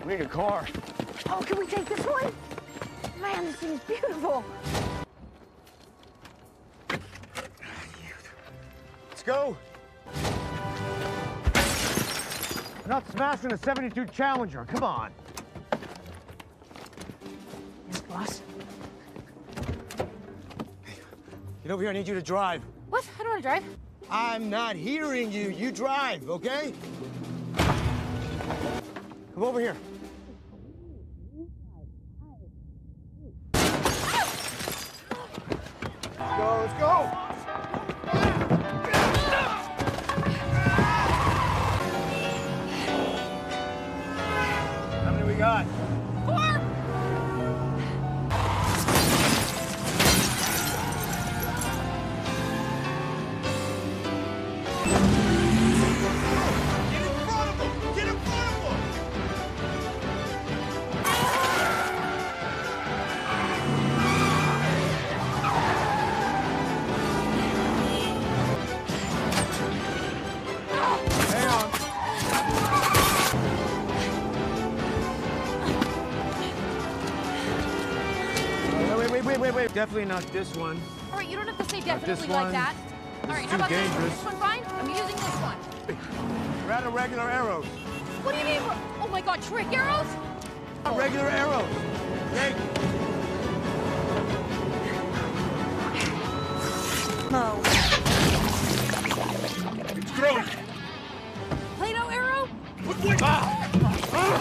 We need a car. Oh, can we take this one? Man, this thing's beautiful. Let's go. We're not smashing a 72 Challenger. Come on. Yes, boss. Get over here. I need you to drive. What? I don't want to drive. I'm not hearing you. You drive, okay? Come over here. Let's go. How many we got? 4. Wait. Definitely not this one. All right, you don't have to say definitely one. like that. All right, how about dangerous. this one fine? I'm using this one. We're out of regular arrows. What do you mean? Oh my God, trick arrows? Regular arrows. Jake. No. It's growing. Play-Doh arrow? What? Ah!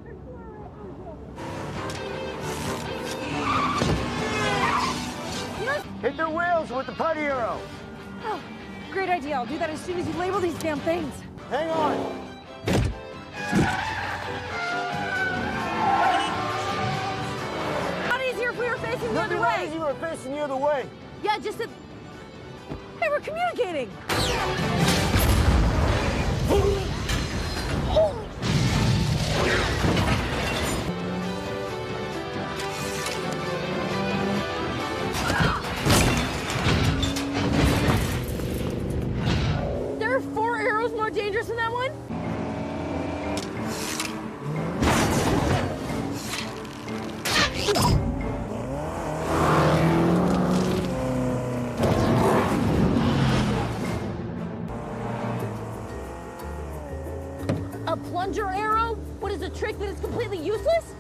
Hit the wheels with the putty arrow. Oh, great idea. I'll do that as soon as you label these damn things. Hang on. Not easier if we were facing the other way. You were facing the other way. Yeah, just that. Hey, we're communicating. There are 4 arrows more dangerous than that one? A plunger arrow? What is a trick that is completely useless?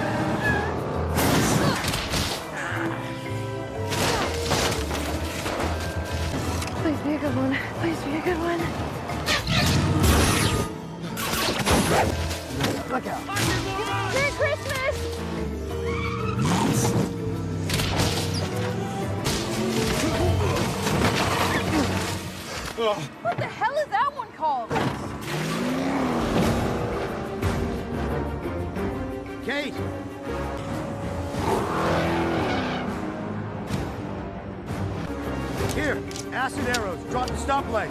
Please be a good one. Please be a good one. Look out. Merry Christmas! What the hell is that one called? Kate. Here, acid arrows. Drop the stoplight.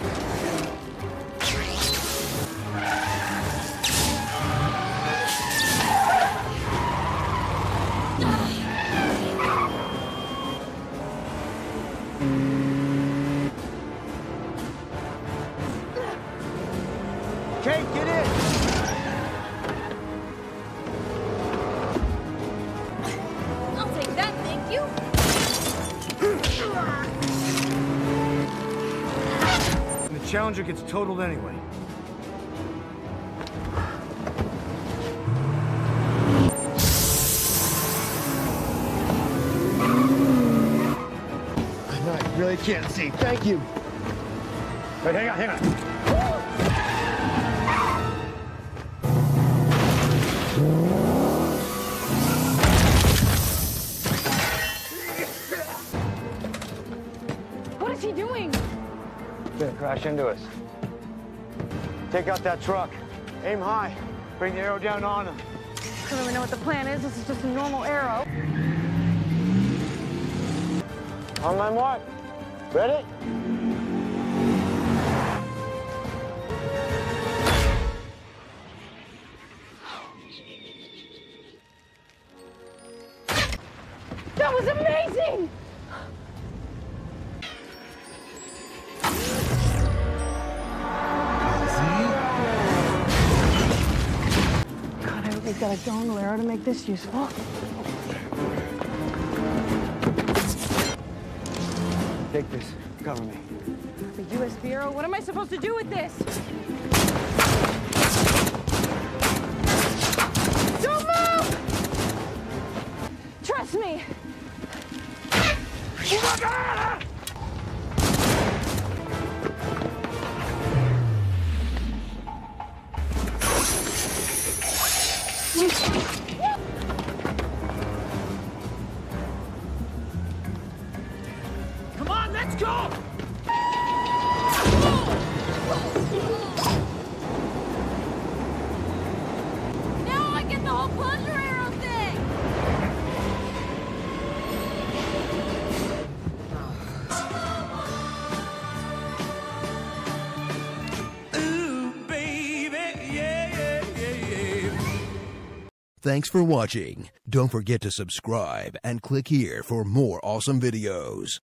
Kate, get in. I'll take that, thank you. The Challenger gets totaled anyway. I really can't see. Thank you. Wait, hang on. What is he doing? He's gonna crash into us. Take out that truck. Aim high. Bring the arrow down on him. I don't really know what the plan is. This is just a normal arrow. On my mark. Ready? That was amazing! God, I hope he's Just got a dongle arrow to make this useful. Take this. Cover me. The USB arrow? What am I supposed to do with this? Don't move! Trust me. Come on, let's go! Now I get the whole plunger arrow thing! Ooh, baby, yeah. Thanks for watching. Don't forget to subscribe and click here for more awesome videos.